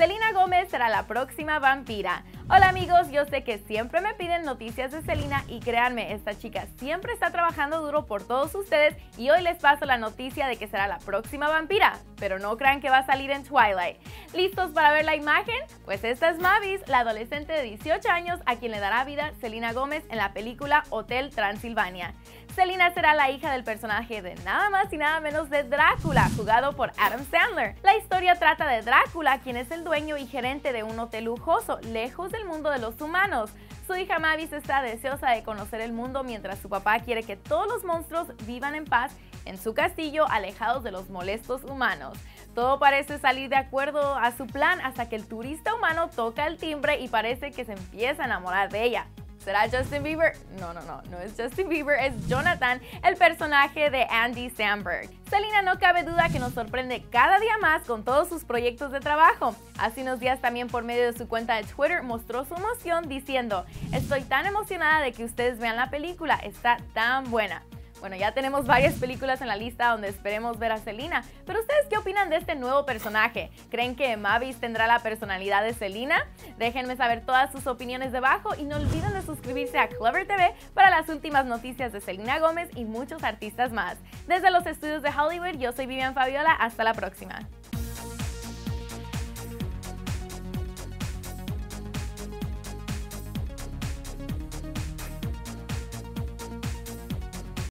Selena Gómez será la próxima vampira. Hola amigos, yo sé que siempre me piden noticias de Selena y créanme, esta chica siempre está trabajando duro por todos ustedes y hoy les paso la noticia de que será la próxima vampira, pero no crean que va a salir en Twilight. ¿Listos para ver la imagen? Pues esta es Mavis, la adolescente de 18 años a quien le dará vida Selena Gómez en la película Hotel Transilvania. Selena será la hija del personaje de nada más y nada menos de Drácula, jugado por Adam Sandler. La historia trata de Drácula, quien es el dueño y gerente de un hotel lujoso, lejos del mundo de los humanos. Su hija Mavis está deseosa de conocer el mundo mientras su papá quiere que todos los monstruos vivan en paz en su castillo, alejados de los molestos humanos. Todo parece salir de acuerdo a su plan hasta que el turista humano toca el timbre y parece que se empieza a enamorar de ella. ¿Será Justin Bieber? No es Justin Bieber, es Jonathan, el personaje de Andy Samberg. Selena no cabe duda que nos sorprende cada día más con todos sus proyectos de trabajo. Hace unos días también por medio de su cuenta de Twitter mostró su emoción diciendo: "Estoy tan emocionada de que ustedes vean la película, está tan buena". Bueno, ya tenemos varias películas en la lista donde esperemos ver a Selena, pero ¿ustedes qué opinan de este nuevo personaje? ¿Creen que Mavis tendrá la personalidad de Selena? Déjenme saber todas sus opiniones debajo y no olviden de suscribirse a Clever TV para las últimas noticias de Selena Gómez y muchos artistas más. Desde los estudios de Hollywood, yo soy Vivian Fabiola, hasta la próxima.